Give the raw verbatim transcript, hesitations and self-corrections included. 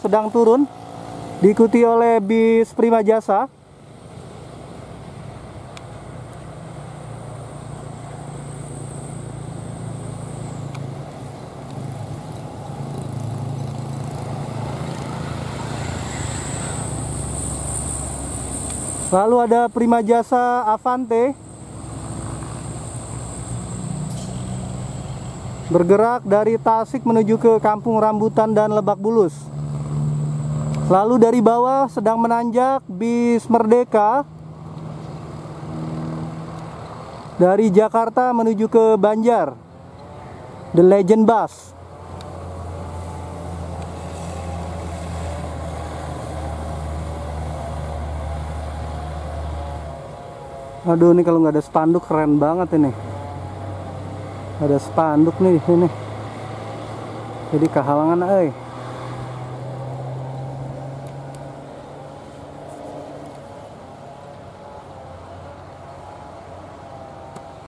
sedang turun, diikuti oleh bis Prima Jasa. Lalu ada Prima Jasa Avante bergerak dari Tasik menuju ke Kampung Rambutan dan Lebak Bulus. Lalu dari bawah sedang menanjak bis Merdeka dari Jakarta menuju ke Banjar, The Legend Bus. Aduh, ini kalau nggak ada spanduk keren banget ini. Ada spanduk nih di sini. Jadi kehalangan, eh.